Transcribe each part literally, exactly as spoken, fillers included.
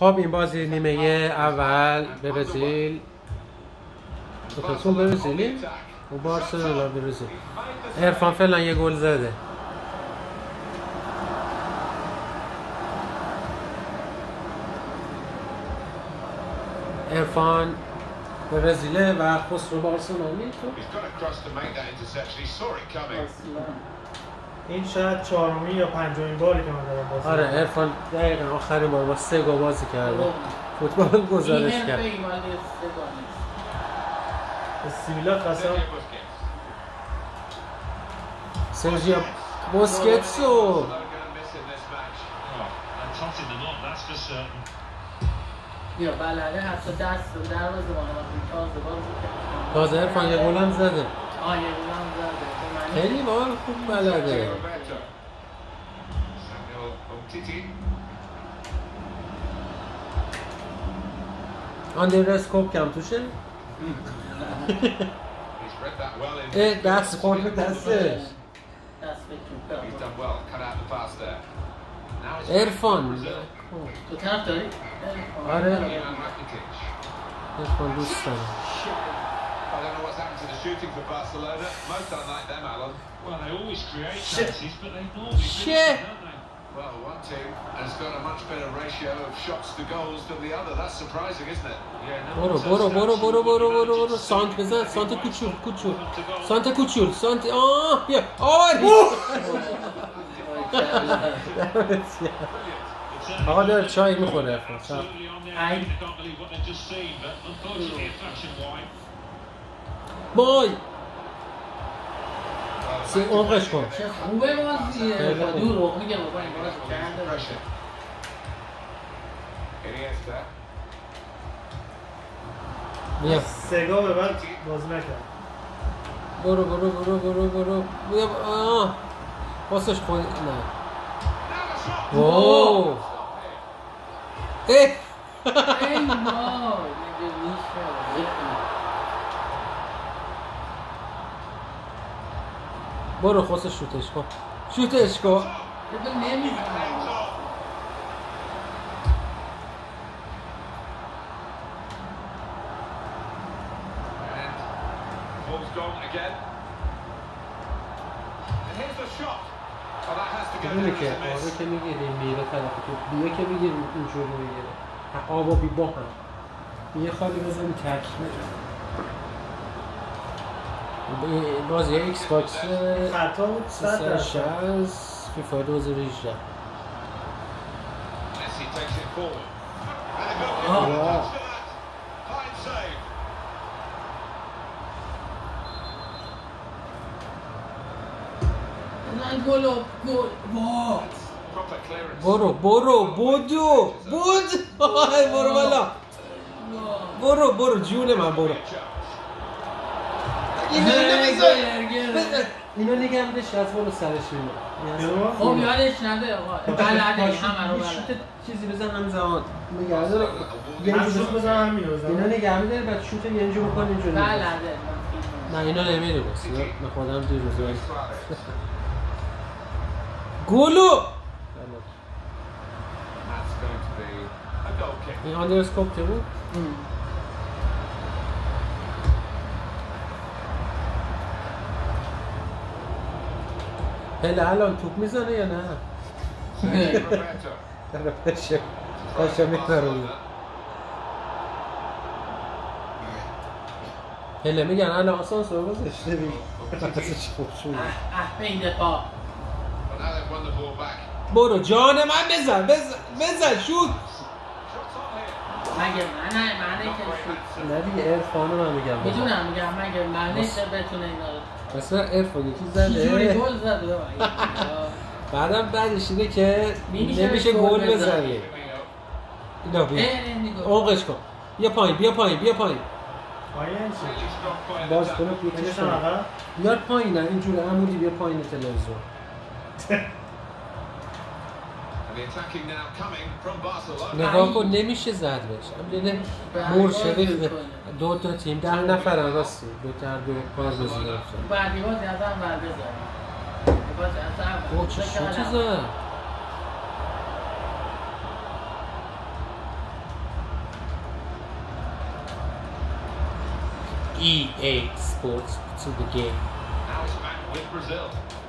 خب این بازی نیمه اول برزیل تو برزیلی و بارسلونا برزیل. عرفان فعلا یه گل زده. عرفان برزیله و خسرو بارسلونی. این شاید چهارمین یا پنجمین باری که من دارم بازی. آره عرفان دقیقاً آخرین بار با سه گل بازی کرده. فوتبال گزارش کرد. سیویلا قسم سرژیو بوسکتسو یا بلده حتی دست و در روز تازه بازی تازه عرفان یه گل هم زده. آه یه گل هم زده. خیلی بال خوب بلده. آندرسکوپ کم توشه؟ اه دست خورد به دستش. عرفان تو طرف داری؟ آره عرفان دوست داره. شه Well, one team has got a much better ratio of shots to goals than the other. That's surprising, isn't it? برو برو برو برو برو برو برو سانت بزن. سانت کوچول کوچول سانت کوچول سانت آه بیا آری آقا داره چای میخوره افراد بای سی اونقش کن. چه خوبه بازیه. دور رو میگه بابا این باز کرده. بیا سه گل به بعد بازی نکرد. برو برو برو برو برو بیا آه پاسش خود نه واو اه ای ما میگه میشه. برو خواسته شوتش کن شوتش کن. ببین نمیزنه. اینه که آره که میگیریم میره طرف تو بیه که میگیریم اینجوری میگیره آبا بی با هم یه خالی بزنیم تکمه بازی ایکس باکس خطا بود صد درصد فیفا دو هزار و هجده. گل و گل برو برو بودو بود برو بالا برو برو جون من برو اینو نگه میدش از برو سرش میمونه. خب یادش نده آقا بلده همه رو بلده چیزی بزن همزمان نگه داره هم شوت بزن هم میره بزن اینا نگه میداره بعد شوت یه اینجا بکن اینجا بلده نه اینا نمیره بس من خودم دیر روزه گولو این آندرسکوپ که بود؟ پله الان توپ میزنه یا نه؟ داره پشه پشه میترونه پله میگن الان آسانسور گذاشته بید ازش خوب شد. اه به این دفاع برو جان من بزن بزن بزن شوت مگه من نه معنی که شوت نه دیگه عرفانو من میگم میدونم میگم مگه معنی که بتونه اینا رو مثلا عرفان یکی زده چجوری گل زده بعدم بعدش اینه که نمیشه گل بزنی. اینا بیا اونقش کن بیا پایین بیا پایین بیا پایین پایین چی؟ باز کنه پیتش کن بیار پایین نه اینجوره عمودی بیا پایین تلویزیون نگاه کن نمیشه زد بهش مرشد دو تا تیم ده نفرن راستی دو تا دو کار بزنن بعدی بازی از هم بر بزن بازی از هم او چه شوتی زد E A Sports to the game. Now it's back with Brazil.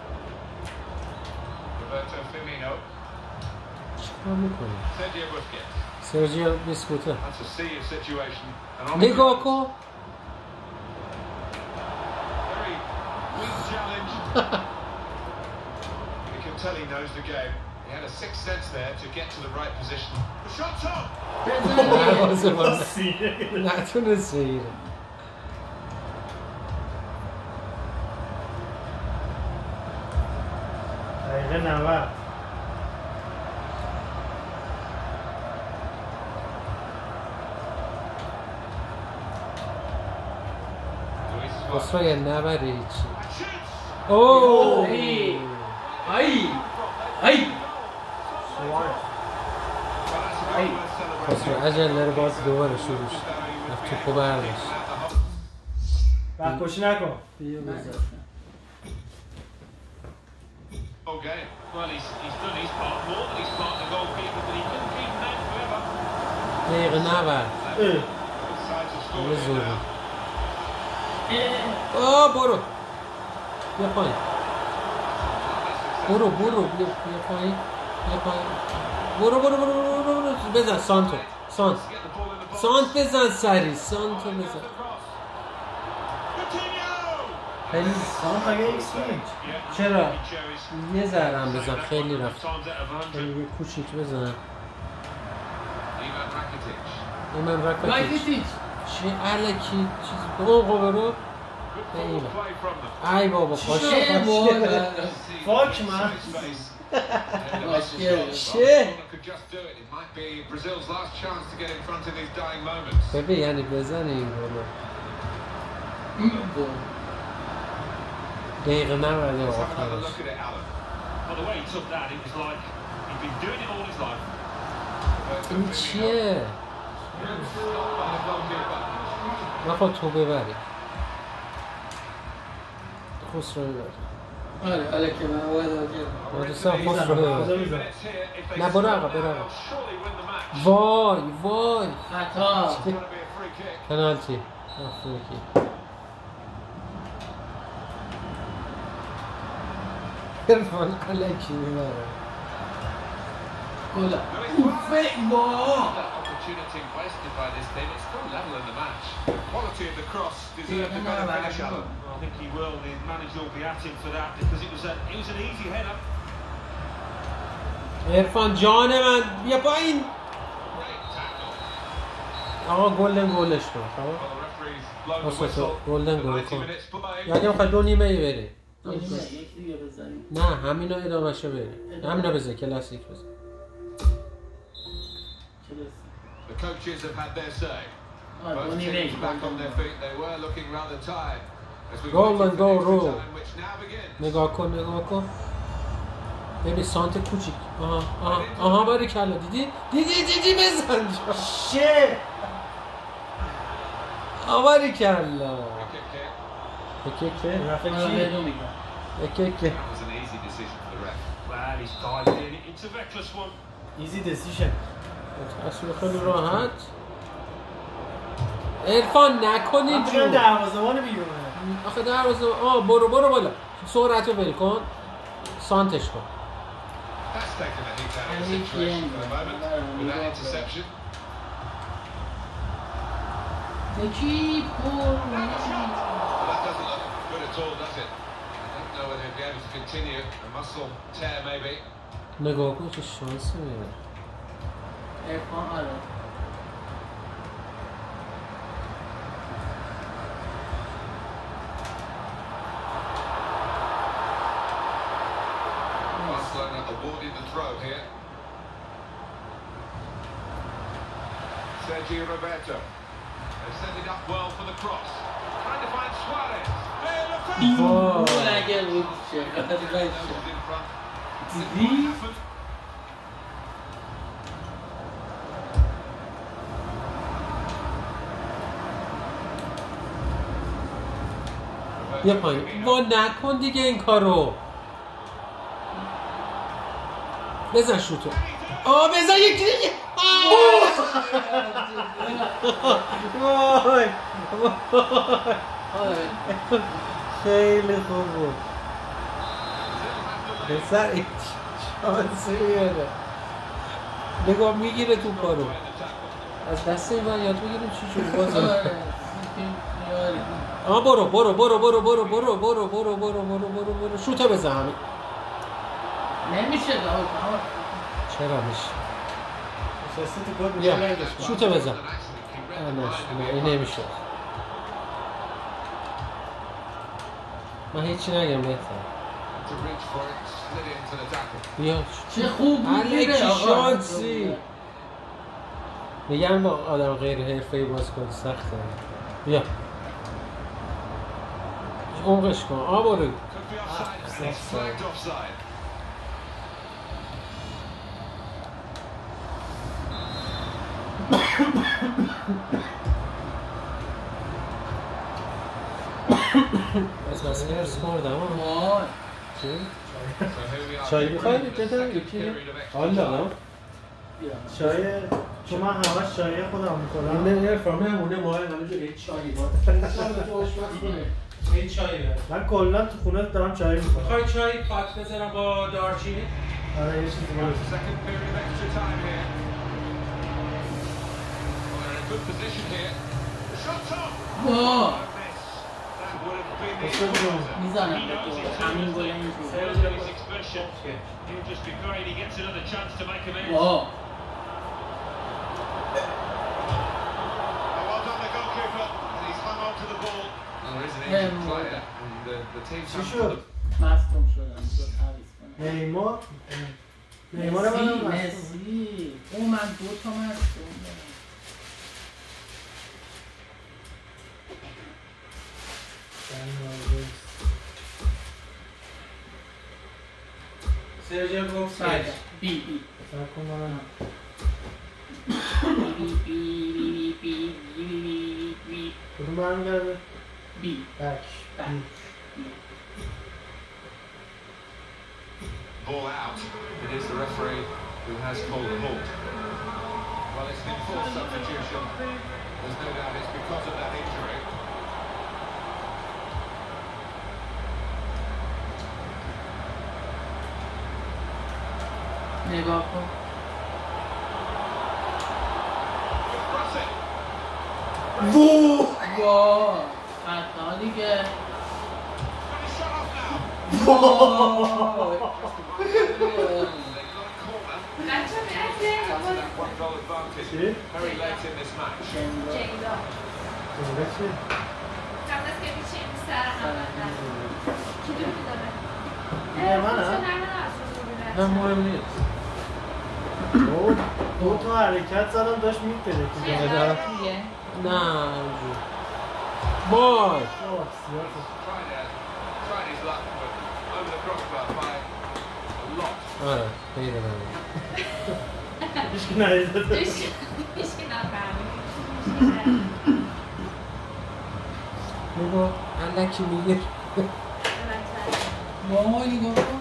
Roberto Firmino. چیکار میکنی؟ Sergio Busquets. سرجیو بیسکوته. That's a serious situation. And on نگاه کن. very weak challenge. You can tell he knows the game. He had a sixth sense there to get to the right position. The shot's on. دروازه باز. سیره. نتونست بگیره. دقیقه نود. Luis Suarez. خسرو نبره هیچی. Shoots. اوه. ای ای ای Well, that's a very worth خسرو celebrating. عجل داره باز دوباره شروع شد. رفت توپو برداشت. وقت کشی نکن. بیا بزن. Whole game. Well, he's, he's done his part more than his part, the goalkeeper, but he couldn't keep him there forever. دقیقه نبرد. اه. Both sides have scored یه here زوری. now. آه برو. بیا پایین. برو برو بیا بیا پایین. بیا پایین. برو برو برو برو برو برو بزن سانتو. سانت. To get the ball in the box. سانت بزن سری. سانتو بزن. Coutinho! خیلی سانت مگه ایکس نیست. چرا؟ He chose یه ذرم بزن خیلی رفت. times out of one hundred. خیلی کوچیک بزن. Ivan Rakitic. ایمن رکاتی. مایکیتیچ چه علکی چیز بابا برو. Good Hey, forward play from them. ای بابا خوش. چه بابا فاک من. چه؟ Could just do it. It might be Brazil's last chance to get in front in these dying moments. ببین یعنی بزنه این گلو. دقیقه نبرده Let's have another آخرش. look at it, Alan. Well, the way he took that, it was like he'd been doing it all his life. این چیه؟ Stopped by the goalkeeper. نخواد تو ببری. خسرو ببری. آره آره که من باید آجه با دوستان خسرو ببری. خدا میزن. Minutes here. If they نه برو score عقب now, برو عقب. they'll surely win the match. وای وای. خطا It's going to be a free kick. پنالتی. آفریکی. عرفان علکی میبره. گل No, it's اوفه واه That opportunity wasted by this team. It's still level in the match. The quality of the cross deserved a better finish, Alan. Well, I think he will. The manager will be at him for that because it was a it was an easy header. عرفان جان من بیا پایین. Great tackle. آقا گلدن گلش کن. خب. Well, the referee's blown the What's that? whistle. Golden goal, ninety come on. minutes play. یا اگه میخوای دو نیمه ای بری. یکی دیگه بزنیم نه همینا ادامهشو بری. همینا بزن کلاسیک بزن. The coaches have had their say. آه دو Both نیمه teams back on their feet. They were looking rather tired. As we Goal waited and for goal extra rule. time, which now begins. نگاه کن نگاه کن. ببین سانت کوچیک. آها آها آها باری کلا دیدی؟ دیدی دیدی بزن. شه. آواری کلا. Free kick here. یک یک رفت آره کی؟ بدون میگم یک یک That was an easy decision for the ref. Well, he's dived in. It's a reckless one. ایزی دسیشن. اصلا خیلی راحت. عرفان نکنی من جو. دروازه‌بان بیرونه. آخه دروازه آه برو برو بالا. سرعتو ول کن. سانتش کن. That's taken the heat out of the Any situation game, for the moment man. with that interception. یکی پر Well, that doesn't look good at all, does it? I don't know whether he'll be able to continue. A muscle tear, maybe. نگاه کن چه شانسی میاره. ارفان آره Barcelona awarded the throw here. Sergio Roberto. They set it up well for the cross. Trying to find Suarez. Hey, look وای. گل اگه بود چقدر Noses باید in front. دیدی؟ Happened. بیا پایین. وا نکن دیگه این کارو. بزن شوتو. آه بزن یکی دیگه. آه وای خیلی خوب بود پسر این شانسی میاره نگاه میگیره تو پارو از دست من یاد بگیریم چی شد بازم آه برو برو برو برو برو برو برو برو برو برو برو برو شوته بزن همین نمیشه داود چرا میشه نشسته تو گل بیا میشه نگش شوته بزن نه نه این نمیشه من هیچی نگم بهتر بیا چه خوب الکی شانسی میگم با آدم غیر حرفه‌ای باز کن سخته بیا عمقش کن آ برو بس بس ارز کردم وای چی؟ چای بخواهی؟ چی؟ حالا نه؟ چای چون من همش چای خودم میخورم این ارفان همونه ماه همونجا این چایی باید این چایی باید من کلا تو خونه دارم چای میخورم بخوای چای پاک بذارم با دارچینی؟ آره یه چیزی باید Second period of extra time here. Well, they're in a good position here. Shot on! وای That would have been the What's going on? equaliser. میزنم He به knows تو in همین terms گل of نمیزنم Thursday's expulsion. He'll just be great. He gets another chance to make amends. وای Well done, the goalkeeper. He's hung on to the ball. Well, there is an Yeah, injured more player, than- and the, the team's چی had شد؟ مصدوم شدم تو تعویض کنم نیمار نیمار مسی منم مصدوم. مسی او من دو تا مصدوم دارم سرجا گفت بله بی بی صبر کن منم. بی بی بی بی بی بی بی کدوم برمیگرده؟ بی بک بک ball out. It is the referee who has called a halt. Well, it's an enforced substitution. There's no doubt it's because of that injury. نگاه کن Good crossing. وای خطا دیگه Got his shot off now. وای They've got a corner. بچه میرسه That's that one goal advantage. چی؟ Very late in this match. جنگا جیدا اینجا چی؟ قبل از که بیشیم سر همه کی دوری داره؟ نه، منم. چون همه نرسون نه مهم نیست دو دو تا حرکت زدم داشت میپره که چیه داره داره دیگه؟ نه همجور بای Tried, uh, tried his luck, but over the crossbar by a lot. آره خیلی نمیم هیچ که ندیده هیچ هیچکی نفهمید نگاه الکی میگه وای نگاه کن